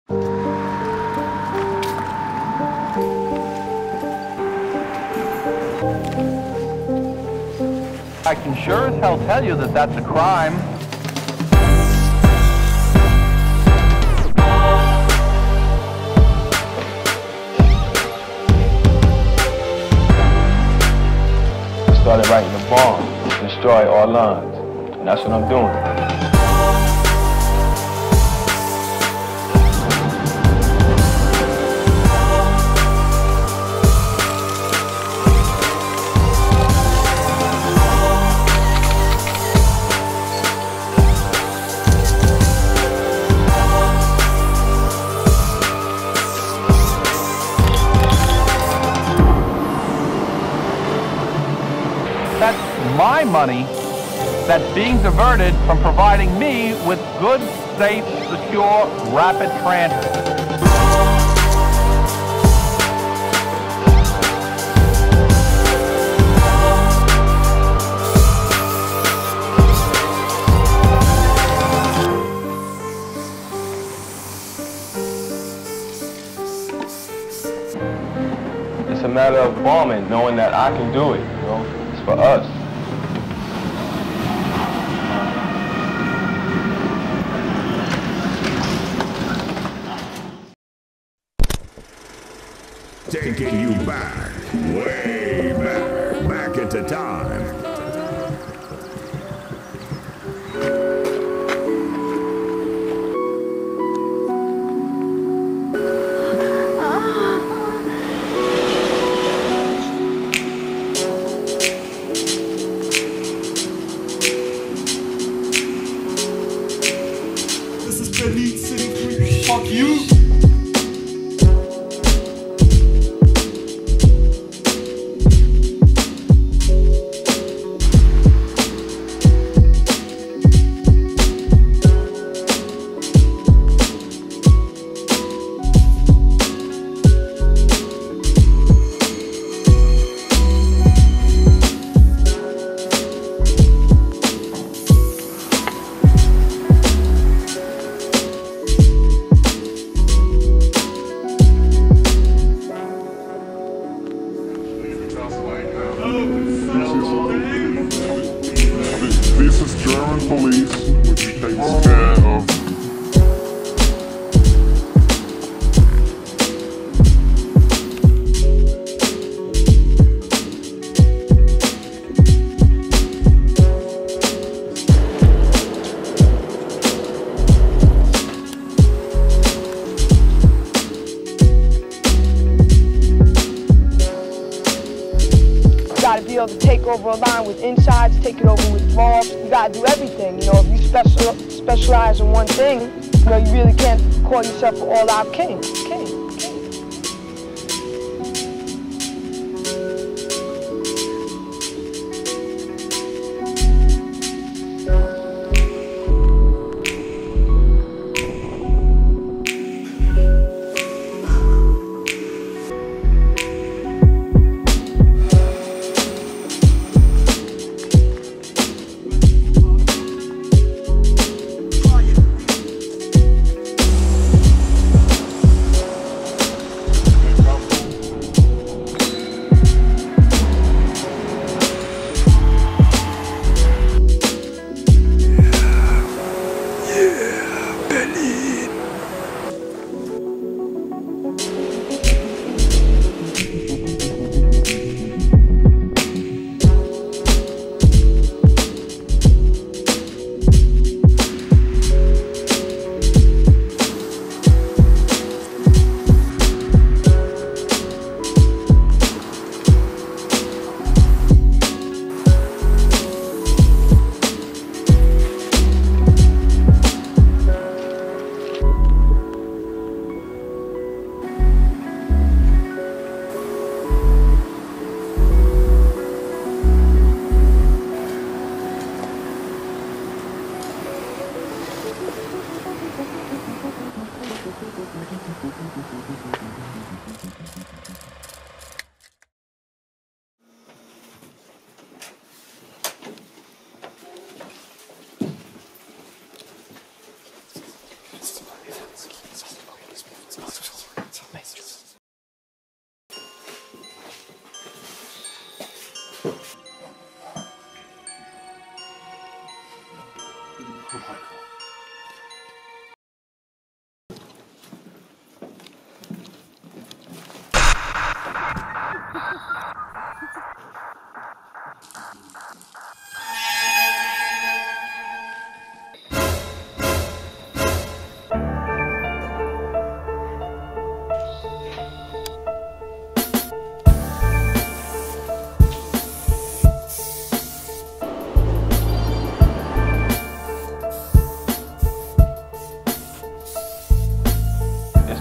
I can sure as hell tell you that that's a crime. I started writing a bomb to destroy all lines, and that's what I'm doing. That's my money that's being diverted from providing me with good, safe, secure, rapid transit. It's a matter of bombing, knowing that I can do it, you know? It's for us. Taking you back, way back into time. This is Graffiti City. Fuck you. This is German police, which takes care of. You gotta be able to take over a line with insides, take it over with draws. You gotta do everything. You know, if you specialize in one thing, you know, you really can't call yourself an all-out king.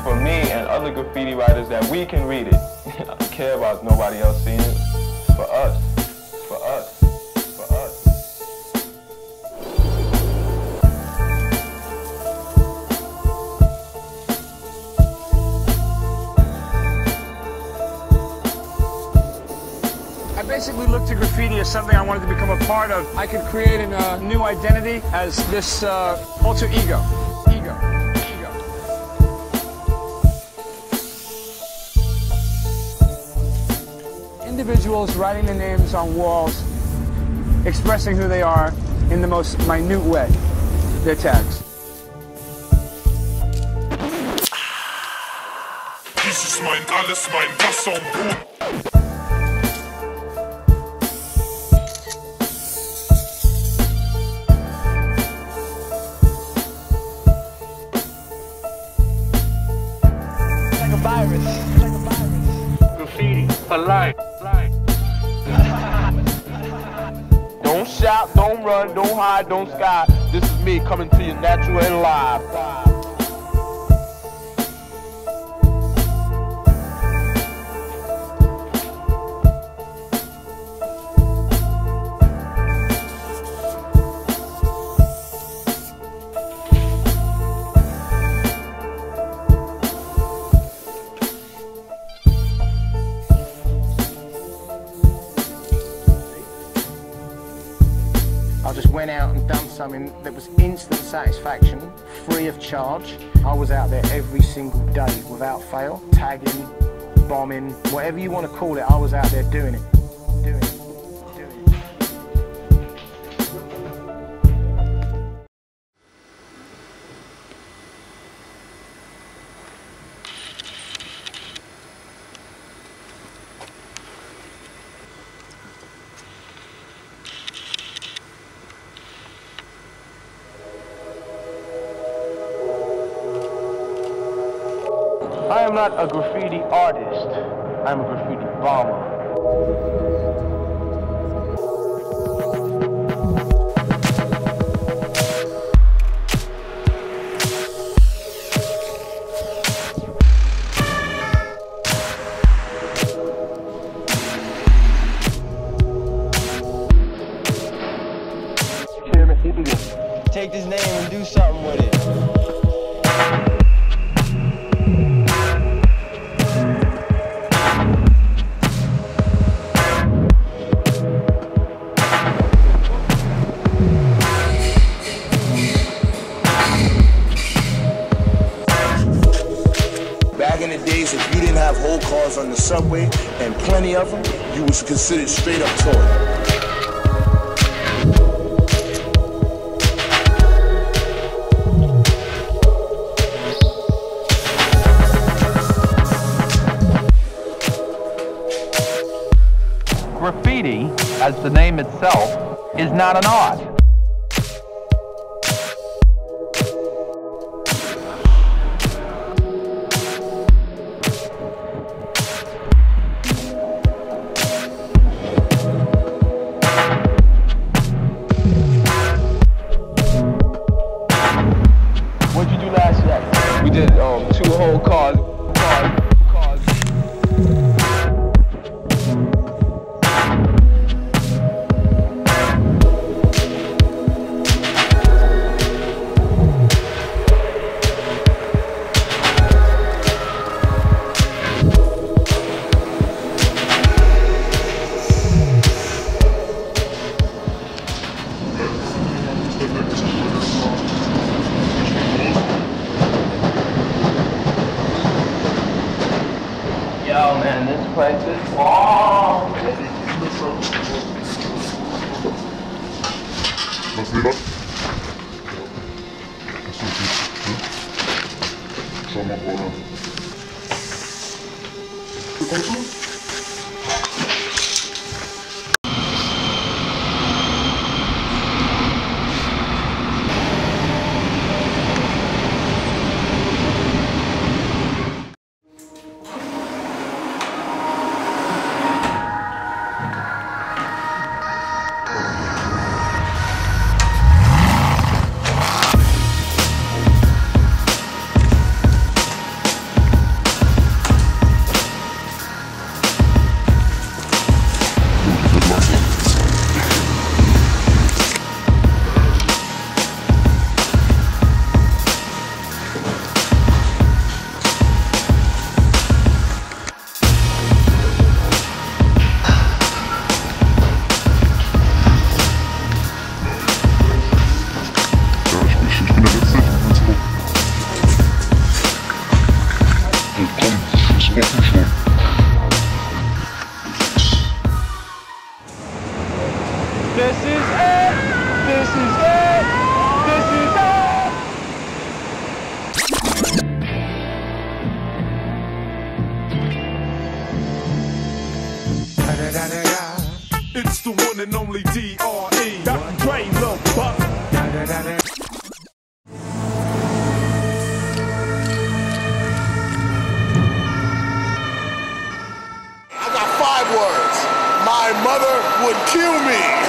for me and other graffiti writers that we can read it. I don't care about nobody else seeing it. It's for us. It's for us. It's for us. I basically looked at graffiti as something I wanted to become a part of. I could create a new identity as this alter ego. Individuals writing their names on walls, expressing who they are in the most minute way, their tags. Dies ist mein alles, mein Wasser und Brot. Like a virus. Graffiti for life. Don't shout, don't run, don't hide, don't sky. This is me coming to you natural and live. I just went out and done something that was instant satisfaction, free of charge. I was out there every single day without fail, tagging, bombing, whatever you want to call it, I was out there doing it. I am not a graffiti artist. I'm a graffiti bomber. Take this name and do something with it. Back in the days, if you didn't have whole cars on the subway, and plenty of them, you was considered straight up toy. Graffiti, as the name itself, is not an art. What'd you do last night? We did 2 whole cars. Yo, man, this place is bomb. This is it! This is it! This is it! It's the one and only D.R.E. Dr. Dre, Lil Buck. I got 5 words. My mother would kill me.